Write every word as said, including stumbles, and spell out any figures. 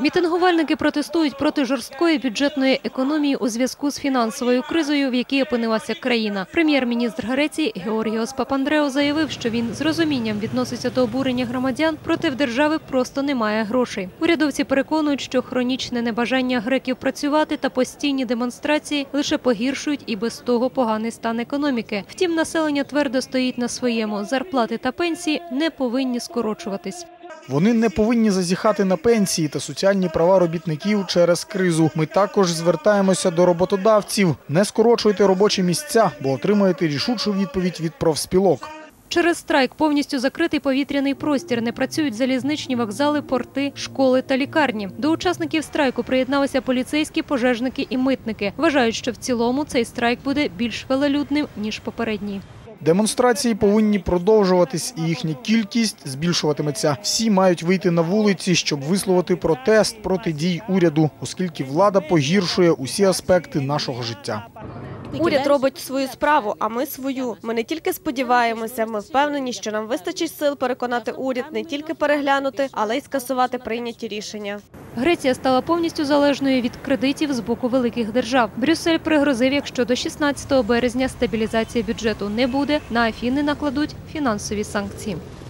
Мітингувальники протестують проти жорсткої бюджетної економії у зв'язку з фінансовою кризою, в якій опинилася країна. Прем'єр-міністр Греції Георгіос Папандрео заявив, що він з розумінням відноситься до обурення громадян, проте в держави просто немає грошей. Урядовці переконують, що хронічне небажання греків працювати та постійні демонстрації лише погіршують і без того поганий стан економіки. Втім, населення твердо стоїть на своєму. Зарплати та пенсії не повинні скорочуватись. Вони не повинні зазіхати на пенсії та соціальні права робітників через кризу. Ми також звертаємося до роботодавців. Не скорочуйте робочі місця, бо отримаєте рішучу відповідь від профспілок. Через страйк повністю закритий повітряний простір, не працюють залізничні вокзали, порти, школи та лікарні. До учасників страйку приєдналися поліцейські, пожежники і митники. Вважають, що в цілому цей страйк буде більш велолюдним, ніж попередній. Демонстрації повинні продовжуватись, і їхня кількість збільшуватиметься. Всі мають вийти на вулиці, щоб висловити протест проти дій уряду, оскільки влада погіршує усі аспекти нашого життя. Уряд робить свою справу, а ми свою. Ми не тільки сподіваємося, ми впевнені, що нам вистачить сил переконати уряд не тільки переглянути, але й скасувати прийняті рішення. Греція стала повністю залежною від кредитів з боку великих держав. Брюссель пригрозив, якщо до шістнадцятого березня стабілізації бюджету не буде, на Афіни накладуть фінансові санкції.